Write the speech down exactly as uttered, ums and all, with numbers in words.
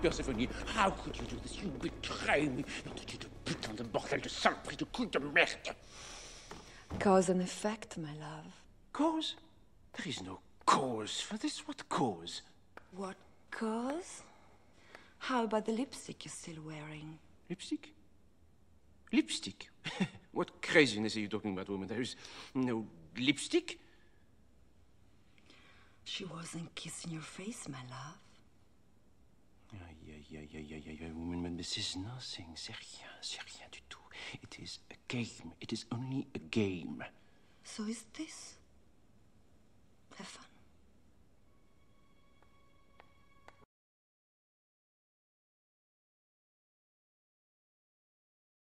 Perséphone, how could you do this? You betray me. Nom de Dieu, de putain de bordel, de saloperie, de couille de merde. Cause and effect, my love. Cause? There is no cause for this. What cause? What cause? How about the lipstick you're still wearing? Lipstick? Lipstick? What craziness are you talking about, woman? There is no lipstick. She wasn't kissing your face, my love. Aïe, aïe, aïe, aïe, aïe, aïe, woman, but this is nothing. C'est rien, c'est rien du tout. It is a game. It is only a game. So is this? Have fun.